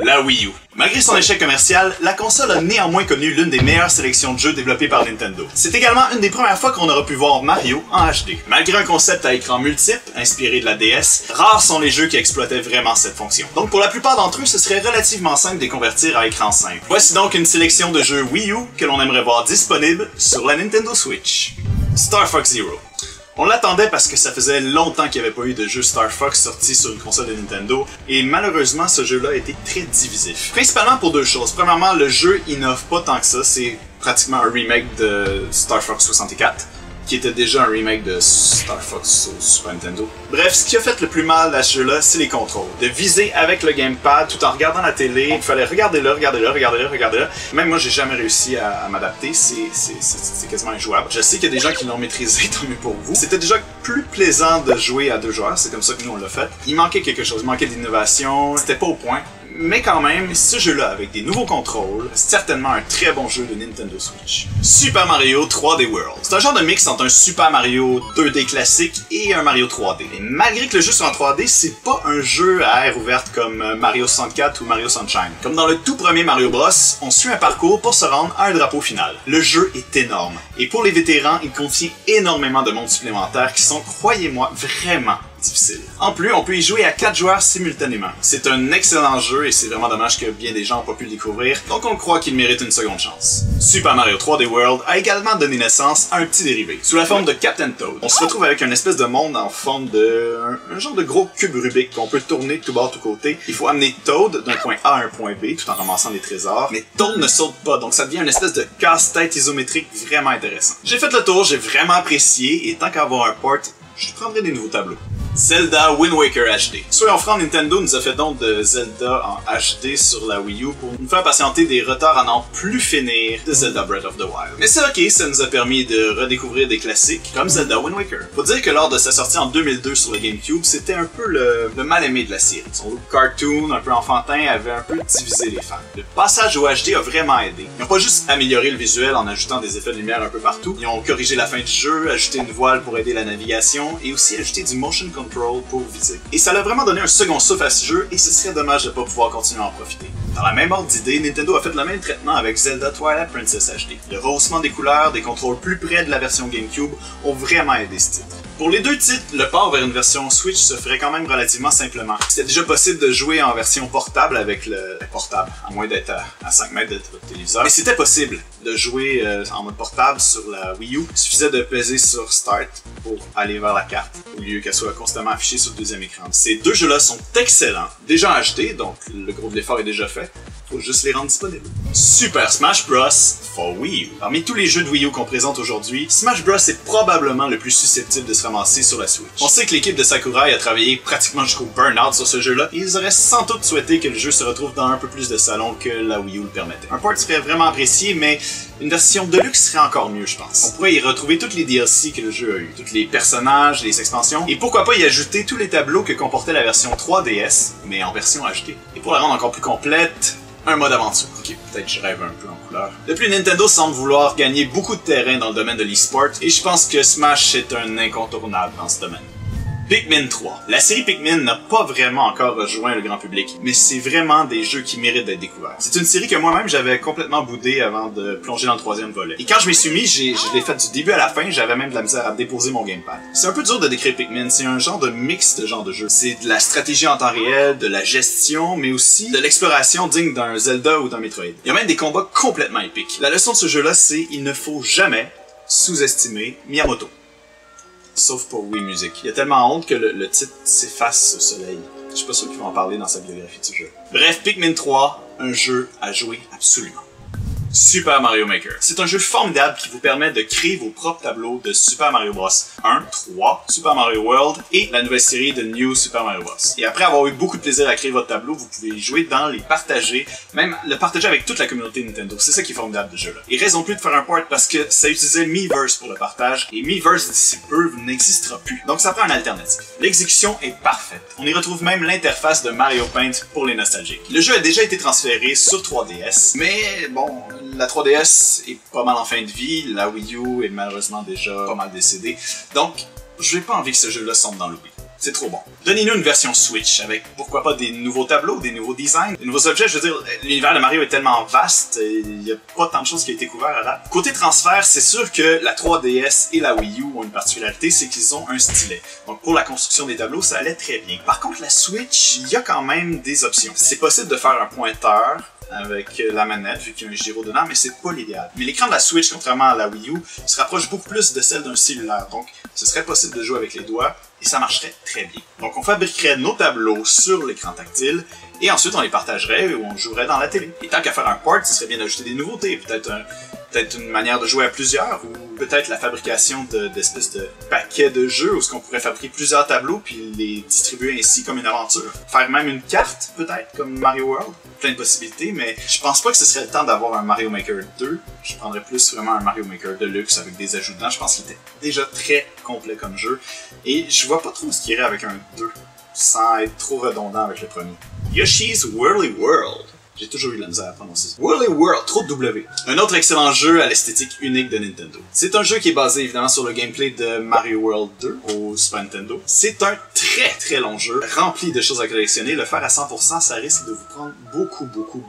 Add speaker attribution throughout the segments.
Speaker 1: La Wii U. Malgré son échec commercial, la console a néanmoins connu l'une des meilleures sélections de jeux développées par Nintendo. C'est également une des premières fois qu'on aura pu voir Mario en HD. Malgré un concept à écran multiple, inspiré de la DS, rares sont les jeux qui exploitaient vraiment cette fonction. Donc pour la plupart d'entre eux, ce serait relativement simple de les convertir à écran simple. Voici donc une sélection de jeux Wii U que l'on aimerait voir disponibles sur la Nintendo Switch. Star Fox Zero. On l'attendait parce que ça faisait longtemps qu'il n'y avait pas eu de jeu Star Fox sorti sur une console de Nintendo, et malheureusement ce jeu-là a été très divisif. Principalement pour deux choses. Premièrement, le jeu innove pas tant que ça, c'est pratiquement un remake de Star Fox 64, qui était déjà un remake de Star Fox sur Super Nintendo. Bref, ce qui a fait le plus mal à ce jeu-là, c'est les contrôles. De viser avec le gamepad tout en regardant la télé, il fallait regarder là, regarder là, regarder là, regarder là. Même moi, j'ai jamais réussi à m'adapter, c'est quasiment injouable. Je sais qu'il y a des gens qui l'ont maîtrisé, tant mieux pour vous. C'était déjà plus plaisant de jouer à deux joueurs, c'est comme ça que nous on l'a fait. Il manquait quelque chose, il manquait d'innovation, c'était pas au point. Mais quand même, ce jeu-là, avec des nouveaux contrôles, c'est certainement un très bon jeu de Nintendo Switch. Super Mario 3D World. C'est un genre de mix entre un Super Mario 2D classique et un Mario 3D. Et malgré que le jeu soit en 3D, c'est pas un jeu à air ouverte comme Mario 64 ou Mario Sunshine. Comme dans le tout premier Mario Bros, on suit un parcours pour se rendre à un drapeau final. Le jeu est énorme. Et pour les vétérans, il confie énormément de mondes supplémentaires qui sont, croyez-moi, vraiment difficile. En plus, on peut y jouer à 4 joueurs simultanément. C'est un excellent jeu et c'est vraiment dommage que bien des gens n'ont pas pu le découvrir, donc on croit qu'il mérite une seconde chance. Super Mario 3D World a également donné naissance à un petit dérivé, sous la forme de Captain Toad. On se retrouve avec une espèce de monde en forme de... un genre de gros cube Rubik qu'on peut tourner de tout bord, de tout côté. Il faut amener Toad d'un point A à un point B tout en ramassant des trésors, mais Toad ne saute pas, donc ça devient une espèce de casse-tête isométrique vraiment intéressant. J'ai fait le tour, j'ai vraiment apprécié, et tant qu'à avoir un port, je prendrai des nouveaux tableaux. Zelda Wind Waker HD. Soyons francs, Nintendo nous a fait don de Zelda en HD sur la Wii U pour nous faire patienter des retards à n'en plus finir de Zelda Breath of the Wild. Mais c'est ok, ça nous a permis de redécouvrir des classiques comme Zelda Wind Waker. Faut dire que lors de sa sortie en 2002 sur le GameCube, c'était un peu le mal-aimé de la série. Son look cartoon, un peu enfantin, avait un peu divisé les fans. Le passage au HD a vraiment aidé. Ils n'ont pas juste amélioré le visuel en ajoutant des effets de lumière un peu partout, ils ont corrigé la fin du jeu, ajouté une voile pour aider la navigation et aussi ajouté du motion control pour viser. Et ça l'a vraiment donné un second souffle à ce jeu et ce serait dommage de ne pas pouvoir continuer à en profiter. Dans la même ordre d'idée, Nintendo a fait le même traitement avec Zelda Twilight Princess HD. Le rehaussement des couleurs, des contrôles plus près de la version GameCube ont vraiment aidé ce titre. Pour les deux titres, le port vers une version Switch se ferait quand même relativement simplement. C'était déjà possible de jouer en version portable avec le portable, à moins d'être à 5 mètres de votre téléviseur. Mais c'était possible de jouer en mode portable sur la Wii U. Il suffisait de peser sur Start pour aller vers la carte, au lieu qu'elle soit constamment affichée sur le deuxième écran. Ces deux jeux-là sont excellents, déjà en HD, donc le gros de l'effort est déjà fait. Faut juste les rendre disponibles. Super Smash Bros. For Wii U. Parmi tous les jeux de Wii U qu'on présente aujourd'hui, Smash Bros. Est probablement le plus susceptible de se ramasser sur la Switch. On sait que l'équipe de Sakurai a travaillé pratiquement jusqu'au burn-out sur ce jeu-là, et ils auraient sans doute souhaité que le jeu se retrouve dans un peu plus de salons que la Wii U le permettait. Un port serait vraiment apprécié, mais une version Deluxe serait encore mieux, je pense. On pourrait y retrouver toutes les DLC que le jeu a eu, tous les personnages, les expansions, et pourquoi pas y ajouter tous les tableaux que comportait la version 3DS, mais en version HD. Et pour la rendre encore plus complète, un mode aventure. Ok, peut-être je rêve un peu en couleur. Depuis, Nintendo semble vouloir gagner beaucoup de terrain dans le domaine de l'e-sport, et je pense que Smash est un incontournable dans ce domaine. Pikmin 3. La série Pikmin n'a pas vraiment encore rejoint le grand public, mais c'est vraiment des jeux qui méritent d'être découverts. C'est une série que moi-même j'avais complètement boudé avant de plonger dans le troisième volet. Et quand je m'y suis mis, je l'ai fait du début à la fin, j'avais même de la misère à déposer mon gamepad. C'est un peu dur de décrire Pikmin, c'est un genre de mix de genre de jeu. C'est de la stratégie en temps réel, de la gestion, mais aussi de l'exploration digne d'un Zelda ou d'un Metroid. Il y a même des combats complètement épiques. La leçon de ce jeu-là, c'est il ne faut jamais sous-estimer Miyamoto. Sauf pour Wii Music. Il y a tellement honte que le titre s'efface au soleil. Je suis pas sûr qu'ils vont en parler dans sa biographie du jeu. Bref, Pikmin 3, un jeu à jouer absolument. Super Mario Maker. C'est un jeu formidable qui vous permet de créer vos propres tableaux de Super Mario Bros. 1, 3, Super Mario World et la nouvelle série de New Super Mario Bros. Et après avoir eu beaucoup de plaisir à créer votre tableau, vous pouvez jouer dans les partager, même le partager avec toute la communauté Nintendo. C'est ça qui est formidable de ce jeu-là. Et raison plus de faire un port parce que ça utilisait Miiverse pour le partage, et Miiverse d'ici peu n'existera plus. Donc ça prend un alternative. L'exécution est parfaite. On y retrouve même l'interface de Mario Paint pour les nostalgiques. Le jeu a déjà été transféré sur 3DS, mais bon, la 3DS est pas mal en fin de vie, la Wii U est malheureusement déjà pas mal décédée, donc j'ai pas envie que ce jeu-là sombre dans l'oubli. c'est trop bon. Donnez-nous une version Switch avec, pourquoi pas, des nouveaux tableaux, des nouveaux designs, des nouveaux objets. Je veux dire, l'univers de Mario est tellement vaste, il n'y a pas tant de choses qui ont été couvertes à date. Côté transfert, c'est sûr que la 3DS et la Wii U ont une particularité, c'est qu'ils ont un stylet. Donc pour la construction des tableaux, ça allait très bien. Par contre, la Switch, il y a quand même des options. C'est possible de faire un pointeur avec la manette, vu qu'il y a un gyro dedans, mais c'est pas l'idéal. Mais l'écran de la Switch, contrairement à la Wii U, se rapproche beaucoup plus de celle d'un cellulaire, donc ce serait possible de jouer avec les doigts, et ça marcherait très bien. Donc on fabriquerait nos tableaux sur l'écran tactile, et ensuite on les partagerait ou on jouerait dans la télé. Et tant qu'à faire un port, ce serait bien d'ajouter des nouveautés, peut-être une manière de jouer à plusieurs, ou peut-être la fabrication d'espèces de paquets de jeux, où ce qu'on pourrait fabriquer plusieurs tableaux puis les distribuer ainsi comme une aventure. Faire même une carte, peut-être, comme Mario World. Plein de possibilités, mais je pense pas que ce serait le temps d'avoir un Mario Maker 2. Je prendrais plus vraiment un Mario Maker Deluxe avec des ajouts dedans. Je pense qu'il était déjà très complet comme jeu, et je vois pas trop ce qu'il y aurait avec un 2, sans être trop redondant avec le premier. Yoshi's Woolly World. J'ai toujours eu de la misère à prononcer ça. Woolly World, trop de W. Un autre excellent jeu à l'esthétique unique de Nintendo. C'est un jeu qui est basé évidemment sur le gameplay de Mario World 2 au Super Nintendo. C'est un très long jeu, rempli de choses à collectionner. Le faire à 100%, ça risque de vous prendre beaucoup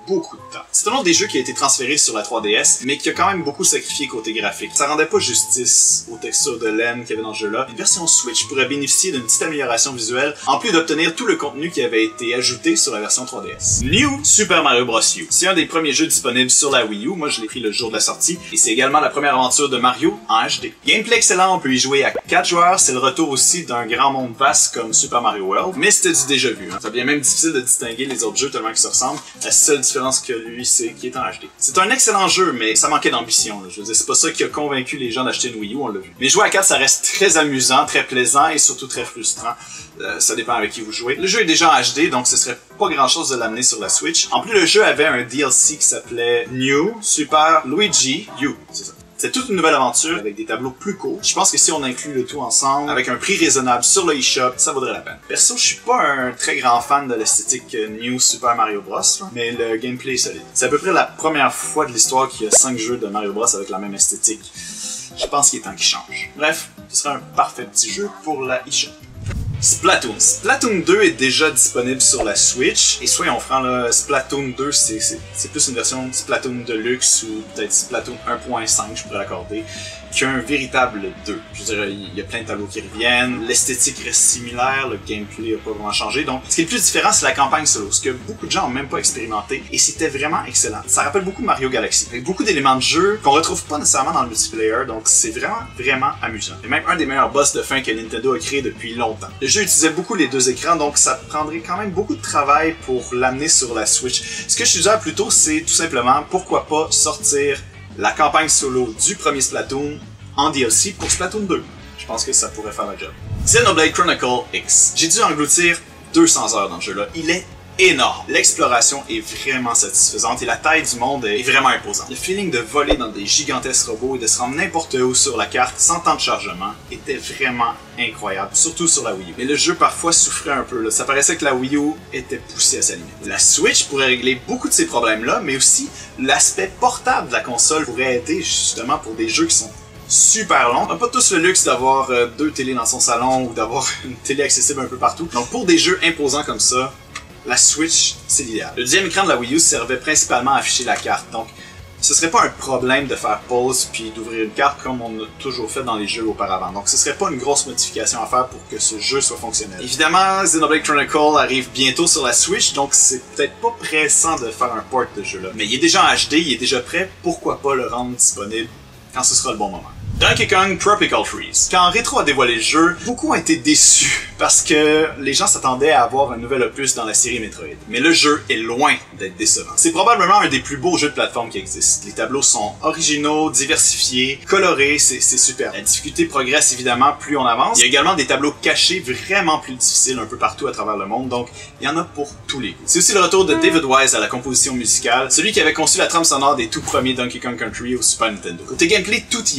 Speaker 1: de temps. C'est un autre des jeux qui a été transféré sur la 3DS, mais qui a quand même beaucoup sacrifié côté graphique. Ça rendait pas justice aux textures de laine qu'il y avait dans ce jeu-là. Une version Switch pourrait bénéficier d'une petite amélioration visuelle, en plus d'obtenir tout le contenu qui avait été ajouté sur la version 3DS. New Super Mario Bros. U. C'est un des premiers jeux disponibles sur la Wii U. Moi, je l'ai pris le jour de la sortie. Et c'est également la première aventure de Mario en HD. Gameplay excellent, on peut y jouer à 4 joueurs. C'est le retour aussi d'un grand monde vaste comme Super Mario World. Mais c'était du déjà vu. Ça devient même difficile de distinguer les autres jeux tellement qu'ils se ressemblent. La seule différence que lui, c'est qu'il est en HD. C'est un excellent jeu, mais ça manquait d'ambition. Je veux dire, c'est pas ça qui a convaincu les gens d'acheter une Wii U, on l'a vu. Mais jouer à 4, ça reste très amusant, très plaisant et surtout très frustrant. Ça dépend avec qui vous jouez. Le jeu est déjà en HD, donc ce serait pas grand chose de l'amener sur la Switch. En plus, le jeu avait un DLC qui s'appelait New Super Luigi U. C'est ça. C'est toute une nouvelle aventure avec des tableaux plus courts. Je pense que si on inclut le tout ensemble, avec un prix raisonnable sur le eShop, ça vaudrait la peine. Perso, je suis pas un très grand fan de l'esthétique New Super Mario Bros, mais le gameplay est solide. C'est à peu près la première fois de l'histoire qu'il y a 5 jeux de Mario Bros avec la même esthétique. Je pense qu'il est temps qu'il change. Bref, ce serait un parfait petit jeu pour la eShop. Splatoon. Splatoon 2 est déjà disponible sur la Switch, et soyons francs, là, Splatoon 2 c'est plus une version Splatoon Deluxe ou peut-être Splatoon 1.5, je pourrais l'accorder, qu'un véritable 2. Je veux dire, il y a plein de tableaux qui reviennent, l'esthétique reste similaire, le gameplay n'a pas vraiment changé, donc ce qui est le plus différent, c'est la campagne solo, ce que beaucoup de gens n'ont même pas expérimenté, et c'était vraiment excellent. Ça rappelle beaucoup Mario Galaxy, avec beaucoup d'éléments de jeu qu'on retrouve pas nécessairement dans le multiplayer, donc c'est vraiment amusant. C'est même un des meilleurs boss de fin que Nintendo a créé depuis longtemps. Le jeu utilisait beaucoup les deux écrans, donc ça prendrait quand même beaucoup de travail pour l'amener sur la Switch. Ce que je suggère plutôt, c'est tout simplement, pourquoi pas sortir la campagne solo du premier Splatoon en DLC pour Splatoon 2. Je pense que ça pourrait faire la job. Xenoblade Chronicle X. J'ai dû engloutir 200 heures dans le jeu-là. Il est énorme. L'exploration est vraiment satisfaisante et la taille du monde est vraiment imposante. Le feeling de voler dans des gigantesques robots et de se rendre n'importe où sur la carte sans temps de chargement était vraiment incroyable, surtout sur la Wii U. Mais le jeu parfois souffrait un peu, là. Ça paraissait que la Wii U était poussée à sa limite. La Switch pourrait régler beaucoup de ces problèmes-là, mais aussi l'aspect portable de la console pourrait aider justement pour des jeux qui sont super long. On n'a pas tous le luxe d'avoir 2 télés dans son salon ou d'avoir une télé accessible un peu partout. Donc pour des jeux imposants comme ça, la Switch, c'est l'idéal. Le deuxième écran de la Wii U servait principalement à afficher la carte, donc ce serait pas un problème de faire pause puis d'ouvrir une carte comme on a toujours fait dans les jeux auparavant. Donc ce serait pas une grosse modification à faire pour que ce jeu soit fonctionnel. Évidemment, Xenoblade Chronicle arrive bientôt sur la Switch, donc c'est peut-être pas pressant de faire un port de jeu là. Mais il est déjà en HD, il est déjà prêt, pourquoi pas le rendre disponible quand ce sera le bon moment. Donkey Kong Tropical Freeze. Quand Retro a dévoilé le jeu, beaucoup ont été déçus parce que les gens s'attendaient à avoir un nouvel opus dans la série Metroid. Mais le jeu est loin d'être décevant. C'est probablement un des plus beaux jeux de plateforme qui existent. Les tableaux sont originaux, diversifiés, colorés, c'est super. La difficulté progresse évidemment plus on avance. Il y a également des tableaux cachés vraiment plus difficiles un peu partout à travers le monde, donc il y en a pour tous les goûts. C'est aussi le retour de David Wise à la composition musicale, celui qui avait conçu la trame sonore des tout premiers Donkey Kong Country au Super Nintendo. Côté gameplay, tout y est, ça marche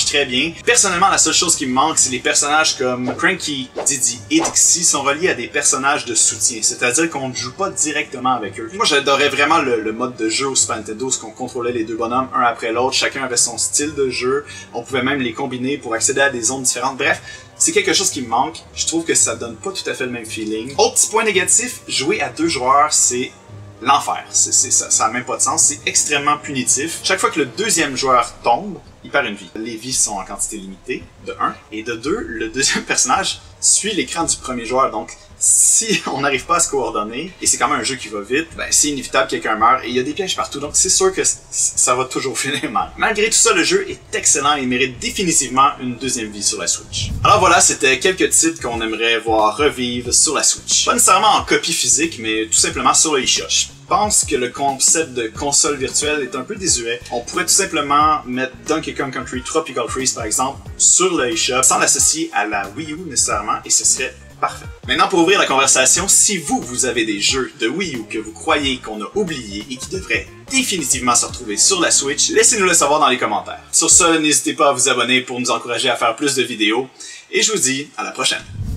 Speaker 1: très bien. Personnellement, la seule chose qui me manque, c'est les personnages comme Cranky, Diddy et Dixie sont reliés à des personnages de soutien, c'est-à-dire qu'on ne joue pas directement avec eux. Moi, j'adorais vraiment le mode de jeu au Super Nintendo, où on contrôlait les deux bonhommes un après l'autre, chacun avait son style de jeu, on pouvait même les combiner pour accéder à des zones différentes. Bref, c'est quelque chose qui me manque. Je trouve que ça donne pas tout à fait le même feeling. Autre petit point négatif, jouer à 2 joueurs, c'est l'enfer. Ça n'a même pas de sens. C'est extrêmement punitif. Chaque fois que le deuxième joueur tombe, il perd une vie. Les vies sont en quantité limitée, de 1. Et de 2, le deuxième personnage suit l'écran du premier joueur. Donc, si on n'arrive pas à se coordonner, et c'est quand même un jeu qui va vite, ben c'est inévitable que quelqu'un meurt, et il y a des pièges partout, donc c'est sûr que ça va toujours finir mal. Malgré tout ça, le jeu est excellent et mérite définitivement une deuxième vie sur la Switch. Alors voilà, c'était quelques titres qu'on aimerait voir revivre sur la Switch. Pas nécessairement en copie physique, mais tout simplement sur le eShop. Je pense que le concept de console virtuelle est un peu désuet. On pourrait tout simplement mettre Donkey Kong Country Tropical Freeze par exemple sur le eShop sans l'associer à la Wii U nécessairement, et ce serait parfait. Maintenant, pour ouvrir la conversation, si vous avez des jeux de Wii U que vous croyez qu'on a oubliés et qui devraient définitivement se retrouver sur la Switch, laissez-nous le savoir dans les commentaires. Sur ce, n'hésitez pas à vous abonner pour nous encourager à faire plus de vidéos, et je vous dis à la prochaine.